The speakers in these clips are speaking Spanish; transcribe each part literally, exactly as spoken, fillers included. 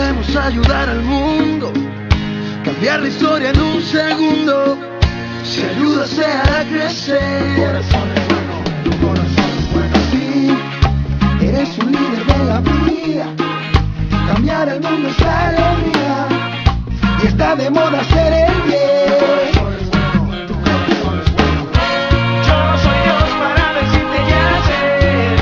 podemos ayudar al mundo, cambiar la historia en un segundo. Si ayudas te hará crecer. Tu corazón es bueno, tu corazón es bueno. Sí, eres un líder de la vida. Cambiar el mundo es la alegría. Y está de moda hacer el bien. Tu corazón es bueno, tu corazón es bueno. Yo no soy Dios para decirte qué hacer.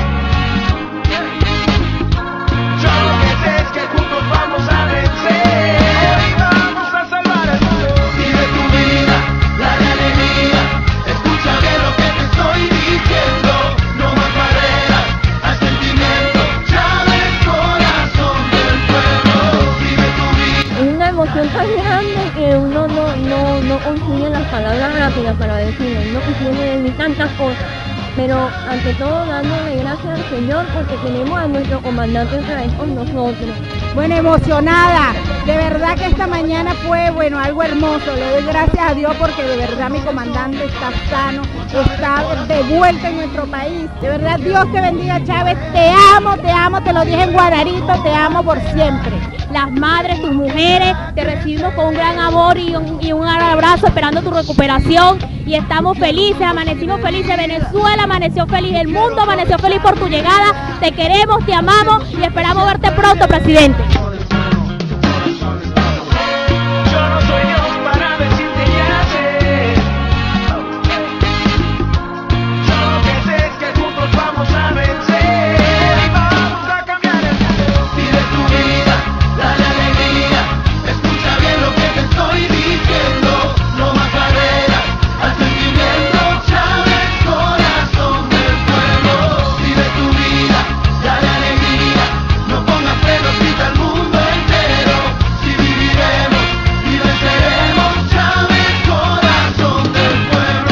Yo lo que sé es que juntos vamos a vencer y vamos a salvar al mundo. Vive tu vida, dale alegría. Escucha bien lo que te estoy diciendo. No más barreras al sentimiento. Llama el corazón del pueblo. Vive tu vida. Es una emoción tan grande que uno no, no, no consigue las palabras rápidas para decirlo, no consigue decir tantas cosas. Pero ante todo dándole gracias al Señor porque tenemos a nuestro comandante otra vez con nosotros. Bueno, emocionada, de verdad que esta mañana fue, bueno, algo hermoso. Le doy gracias a Dios porque de verdad mi comandante está sano, está de vuelta en nuestro país. De verdad, Dios te bendiga, Chávez, te amo, te amo, te lo dije en Guararito, te amo por siempre. Las madres, tus mujeres, te recibimos con un gran amor y un, y un abrazo esperando tu recuperación y estamos felices, amanecimos felices, Venezuela amaneció feliz, el mundo amaneció feliz por tu llegada, te queremos, te amamos y esperamos verte pronto, presidente. Yo no soy Dios para decirte qué hacer. Yo lo que sé es que juntos vamos a vencer y vamos a cambiar el mundo. Vive tu vida, dale alegría. Escucha bien lo que te estoy diciendo. No más barreras al sentimiento. Llama el corazón del pueblo. Vive tu vida, dale alegría. No pongas frenos, grita al mundo entero. Si viviremos y venceremos. Llama el corazón del pueblo.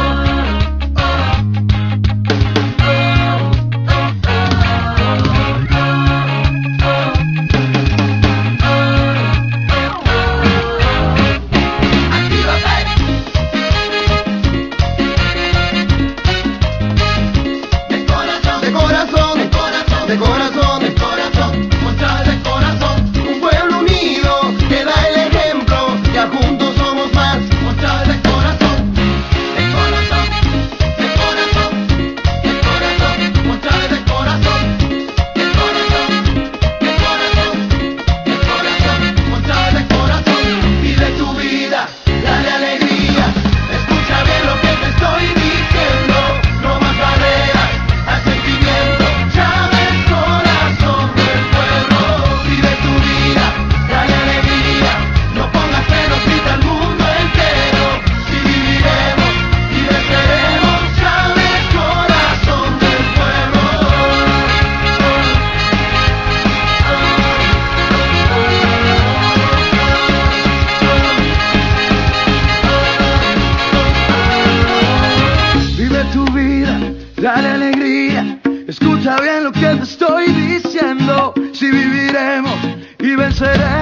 De corazón, de corazón, de corazón, de corazón, muestra de corazón, un pueblo unido que da el ejemplo, ya juntos somos más, muestra de corazón, de corazón, de corazón, de corazón, muestra de corazón, de corazón, de corazón, de corazón, muestra de corazón, vive tu vida, dale alegría, escucha bien lo que te estoy diciendo, no más barreras al sentimiento, llama el corazón del pueblo, vive tu vida, dale alegría, no pongas frenos, grita al mundo entero, si viviremos y venceremos, llama el corazón del pueblo. Vive tu vida, dale alegría, escucha bien lo que te estoy diciendo, si viviremos y venceremos.